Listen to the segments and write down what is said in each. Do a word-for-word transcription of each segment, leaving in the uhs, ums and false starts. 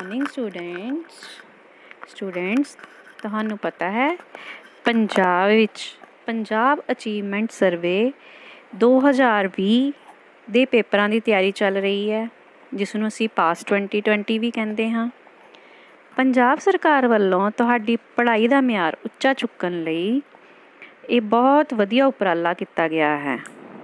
Morning students students ਤੁਹਾਨੂੰ ਪਤਾ ਹੈ ਪੰਜਾਬ ਵਿੱਚ ਪੰਜਾਬ ਅਚੀਵਮੈਂਟ ਸਰਵੇ ਦੋ ਹਜ਼ਾਰ ਵੀਹ ਦੇ ਪੇਪਰਾਂ ਦੀ ਤਿਆਰੀ ਚੱਲ ਰਹੀ ਹੈ, ਜਿਸ ਨੂੰ ਅਸੀਂ ਪਾਸ ਟਵੈਂਟੀ ਟਵੈਂਟੀ ਵੀ ਕਹਿੰਦੇ ਹਾਂ। ਪੰਜਾਬ ਸਰਕਾਰ ਵੱਲੋਂ ਤੁਹਾਡੀ ਪੜ੍ਹਾਈ ਦਾ ਮਿਆਰ ਉੱਚਾ ਚੁੱਕਣ ਲਈ ਇਹ ਬਹੁਤ ਵਧੀਆ ਉਪਰਾਲਾ ਕੀਤਾ ਗਿਆ ਹੈ।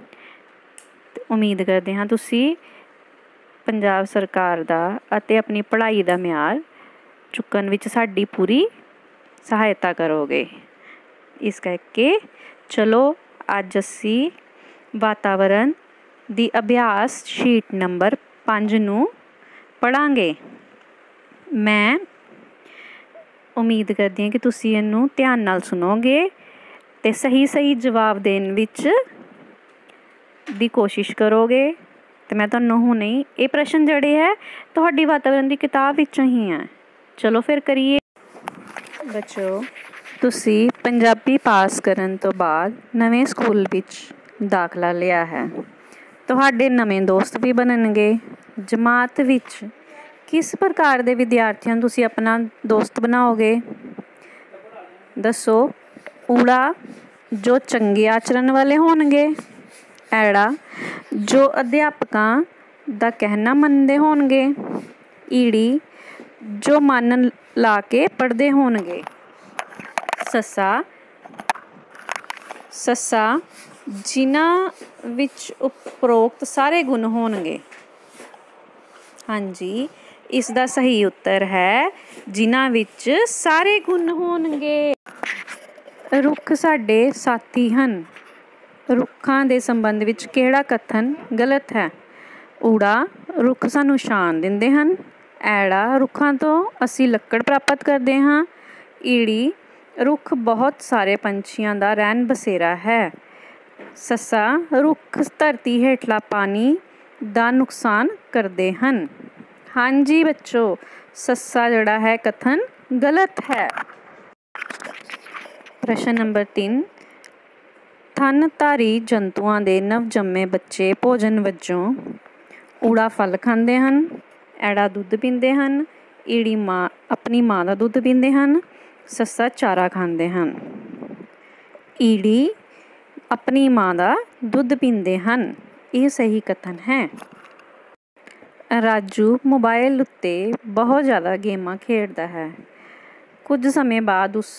ਉਮੀਦ ਕਰਦੇ ਹਾਂ ਤੁਸੀਂ ਪੰਜਾਬ ਸਰਕਾਰ ਦਾ ਅਤੇ ਆਪਣੀ ਪੜ੍ਹਾਈ ਦਾ ਮਿਆਰ ਚੁੱਕਣ ਵਿੱਚ ਸਾਡੀ ਪੂਰੀ ਸਹਾਇਤਾ ਕਰੋਗੇ। ਇਸ ਕਰਕੇ ਚਲੋ ਅੱਜ ਅਸੀਂ ਵਾਤਾਵਰਨ ਦੀ ਅਭਿਆਸ ਸ਼ੀਟ ਨੰਬਰ ਪੰਜ ਨੂੰ ਪੜ੍ਹਾਂਗੇ। ਮੈਂ ਉਮੀਦ ਕਰਦੀ ਹਾਂ ਕਿ ਤੁਸੀਂ ਇਹਨੂੰ ਧਿਆਨ ਨਾਲ ਸੁਣੋਗੇ ਅਤੇ ਸਹੀ ਸਹੀ ਜਵਾਬ ਦੇਣ ਵਿੱਚ ਦੀ ਕੋਸ਼ਿਸ਼ ਕਰੋਗੇ। ਅਤੇ ਮੈਂ ਤੁਹਾਨੂੰ ਹੁਣੇ ਇਹ ਪ੍ਰਸ਼ਨ ਜਿਹੜੇ ਹੈ ਤੁਹਾਡੀ ਵਾਤਾਵਰਨ ਦੀ ਕਿਤਾਬ ਵਿੱਚੋਂ ਹੀ ਹੈ। ਚਲੋ ਫਿਰ ਕਰੀਏ। ਬੱਚੋ, ਤੁਸੀਂ ਪੰਜਾਬੀ ਪਾਸ ਕਰਨ ਤੋਂ ਬਾਅਦ ਨਵੇਂ ਸਕੂਲ ਵਿੱਚ ਦਾਖਲਾ ਲਿਆ ਹੈ। ਤੁਹਾਡੇ ਨਵੇਂ ਦੋਸਤ ਵੀ ਬਣਨਗੇ। ਜਮਾਤ ਵਿੱਚ ਕਿਸ ਪ੍ਰਕਾਰ ਦੇ ਵਿਦਿਆਰਥੀਆਂ ਨੂੰ ਤੁਸੀਂ ਆਪਣਾ ਦੋਸਤ ਬਣਾਓਗੇ? ਦੱਸੋ। ਊੜਾ, ਜੋ ਚੰਗੇ ਆਚਰਨ ਵਾਲੇ ਹੋਣਗੇ। ਐੜਾ, ਜੋ ਅਧਿਆਪਕਾਂ ਦਾ ਕਹਿਣਾ ਮੰਨਦੇ ਹੋਣਗੇ। ਈੜੀ, ਜੋ ਮਨ ਲਾ ਕੇ ਪੜ੍ਹਦੇ ਹੋਣਗੇ। ਸੱਸਾ ਸੱਸਾ ਜਿਨ੍ਹਾਂ ਵਿੱਚ ਉਪਰੋਕਤ ਸਾਰੇ ਗੁਣ ਹੋਣਗੇ। ਹਾਂਜੀ, ਇਸ ਦਾ ਸਹੀ ਉੱਤਰ ਹੈ ਜਿਨ੍ਹਾਂ ਵਿੱਚ ਸਾਰੇ ਗੁਣ ਹੋਣਗੇ। ਰੁੱਖ ਸਾਡੇ ਸਾਥੀ ਹਨ। ਰੁੱਖਾਂ ਦੇ ਸੰਬੰਧ ਵਿੱਚ ਕਿਹੜਾ ਕਥਨ ਗਲਤ ਹੈ? ਊੜਾ, ਰੁੱਖ ਸਾਨੂੰ ਛਾਂ ਦਿੰਦੇ ਹਨ। ਐੜਾ, ਰੁੱਖਾਂ ਤੋਂ ਅਸੀਂ ਲੱਕੜ ਪ੍ਰਾਪਤ ਕਰਦੇ ਹਾਂ। ਈੜੀ, ਰੁੱਖ ਬਹੁਤ ਸਾਰੇ ਪੰਛੀਆਂ ਦਾ ਰਹਿਣ ਬਸੇਰਾ ਹੈ। ਸੱਸਾ, ਰੁੱਖ ਧਰਤੀ ਹੇਠਲਾ ਪਾਣੀ ਦਾ ਨੁਕਸਾਨ ਕਰਦੇ ਹਨ। ਹਾਂਜੀ ਬੱਚੋ, ਸੱਸਾ ਜਿਹੜਾ ਹੈ ਕਥਨ ਗਲਤ ਹੈ। ਪ੍ਰਸ਼ਨ ਨੰਬਰ ਤਿੰਨ, ਥਣਧਾਰੀ ਜੰਤੂਆਂ ਦੇ ਨਵਜੰਮੇ ਬੱਚੇ ਭੋਜਨ ਵਜੋਂ ਊੜਾ ਫਲ ਖਾਂਦੇ ਹਨ। ਐੜਾ, ਦੁੱਧ ਪੀਂਦੇ ਹਨ। ਈੜੀ, ਮਾਂ ਆਪਣੀ ਮਾਂ ਦਾ ਦੁੱਧ ਪੀਂਦੇ ਹਨ। ਸੱਸਾ, ਚਾਰਾ ਖਾਂਦੇ ਹਨ। ਈੜੀ, ਆਪਣੀ ਮਾਂ ਦਾ ਦੁੱਧ ਪੀਂਦੇ ਹਨ। ਇਹ ਸਹੀ ਕਥਨ ਹੈ। ਰਾਜੂ ਮੋਬਾਈਲ ਉੱਤੇ ਬਹੁਤ ਜ਼ਿਆਦਾ ਗੇਮਾਂ ਖੇਡਦਾ ਹੈ। ਕੁਝ ਸਮੇਂ ਬਾਅਦ ਉਸ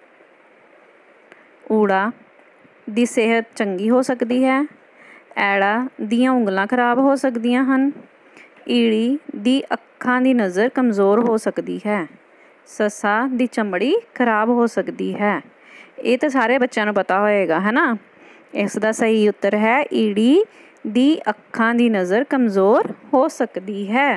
ਊੜਾ ਦੀ ਸਿਹਤ ਚੰਗੀ ਹੋ ਸਕਦੀ ਹੈ। ਐੜਾ, ਦੀਆਂ ਉਂਗਲਾਂ ਖਰਾਬ ਹੋ ਸਕਦੀਆਂ ਹਨ। ਈੜੀ, ਦੀ ਅੱਖਾਂ ਦੀ ਨਜ਼ਰ ਕਮਜ਼ੋਰ ਹੋ ਸਕਦੀ ਹੈ। ਸੱਸਾ, ਦੀ ਚਮੜੀ ਖਰਾਬ ਹੋ ਸਕਦੀ ਹੈ। ਇਹ ਤਾਂ ਸਾਰੇ ਬੱਚਿਆਂ ਨੂੰ ਪਤਾ ਹੋਏਗਾ, ਹੈ ਨਾ। ਇਸ ਦਾ ਸਹੀ ਉੱਤਰ ਹੈ ਈੜੀ, ਦੀ ਅੱਖਾਂ ਦੀ ਨਜ਼ਰ ਕਮਜ਼ੋਰ ਹੋ ਸਕਦੀ ਹੈ।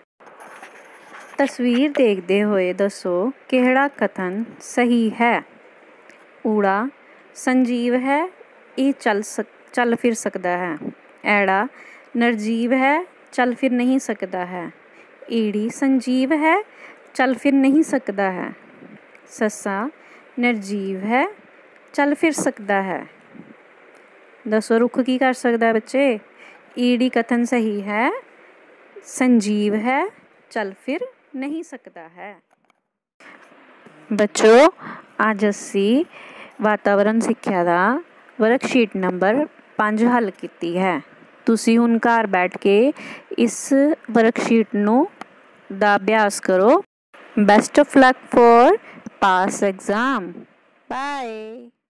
ਤਸਵੀਰ ਦੇਖਦੇ ਹੋਏ ਦੱਸੋ ਕਿਹੜਾ ਕਥਨ ਸਹੀ ਹੈ? ਊੜਾ, ਸੰਜੀਵ ਹੈ, ਇਹ ਚੱਲ ਸਕ ਚੱਲ ਫਿਰ ਸਕਦਾ ਹੈ। ਐੜਾ, ਨਿਰਜੀਵ ਹੈ, ਚੱਲ ਫਿਰ ਨਹੀਂ ਸਕਦਾ ਹੈ। ਈੜੀ, ਸੰਜੀਵ ਹੈ, ਚੱਲ ਫਿਰ ਨਹੀਂ ਸਕਦਾ ਹੈ। ਸੱਸਾ, ਨਿਰਜੀਵ ਹੈ, ਚੱਲ ਫਿਰ ਸਕਦਾ ਹੈ। ਦੱਸੋ ਰੁੱਖ ਕੀ ਕਰ ਸਕਦਾ ਬੱਚੇ? ਈੜੀ ਕਥਨ ਸਹੀ ਹੈ, ਸੰਜੀਵ ਹੈ, ਚੱਲ ਫਿਰ ਨਹੀਂ ਸਕਦਾ ਹੈ। ਬੱਚੋ, ਅੱਜ ਅਸੀਂ ਵਾਤਾਵਰਨ ਸਿੱਖਿਆ ਦਾ ਵਰਕਸ਼ੀਟ ਨੰਬਰ ਪੰਜ ਹੱਲ ਕੀਤੀ ਹੈ। ਤੁਸੀਂ ਹੁਣ ਘਰ ਬੈਠ ਕੇ ਇਸ ਵਰਕਸ਼ੀਟ ਨੂੰ ਦਾ ਅਭਿਆਸ ਕਰੋ। Best of luck for pass exam. Bye.